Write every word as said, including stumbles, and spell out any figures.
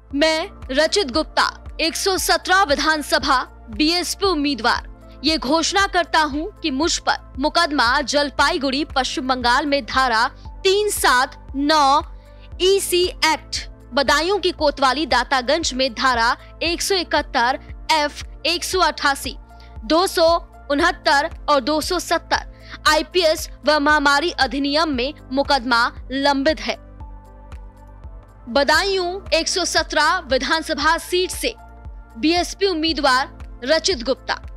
मैं रचित गुप्ता, एक सौ सत्रह विधानसभा बीएसपी उम्मीदवार, ये घोषणा करता हूं कि मुझ पर मुकदमा जलपाईगुड़ी पश्चिम बंगाल में धारा तीन सात नौ ईसी एक्ट, बदायूं की कोतवाली दातागंज में धारा एक सौ इकहत्तर एफ एक सौ अठासी दो सौ उनहत्तर और दो सौ सत्तर आईपीएस व महामारी अधिनियम में मुकदमा लंबित है। बदायूं एक सौ सत्रह विधानसभा सीट से बीएसपी उम्मीदवार रचित गुप्ता।